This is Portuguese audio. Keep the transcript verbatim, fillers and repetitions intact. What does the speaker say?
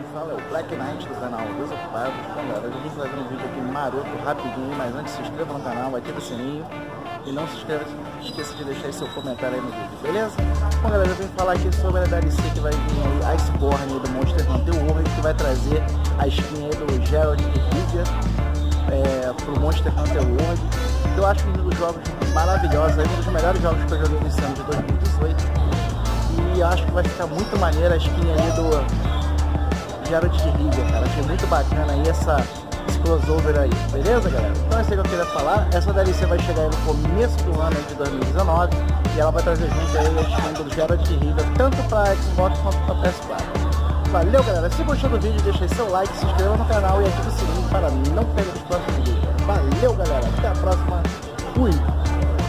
fala é o Black Knight do canal Desocupados. Bom, galera, eu vim trazendo um vídeo aqui maroto, rapidinho, mas antes se inscreva no canal, ative o sininho e não se inscreva, esqueça de deixar seu comentário aí no vídeo, beleza? Bom, galera, eu vim falar aqui sobre a D L C que vai vir aí, Iceborne aí do Monster Hunter World, que vai trazer a skin aí do Geralt de Rivia é, pro Monster Hunter World. Eu acho um dos jogos maravilhosos, aí, um dos melhores jogos que eu joguei nesse ano de dois mil e dezoito. E eu acho que vai ficar muito maneira a skin aí do Geralt de Rivia, cara. Achei muito bacana aí essa, esse crossover aí, beleza, galera? Então é isso que eu queria falar. Essa D L C vai chegar aí no começo do ano aí de dois mil e dezenove e ela vai trazer junto aí a skin do Geralt de Rivia, tanto para Xbox quanto para P S quatro. Valeu, galera! Se gostou do vídeo, deixa aí seu like, se inscreva no canal e ative o sininho para não perder os próximos vídeos. Valeu, galera! Até a próxima! Fui!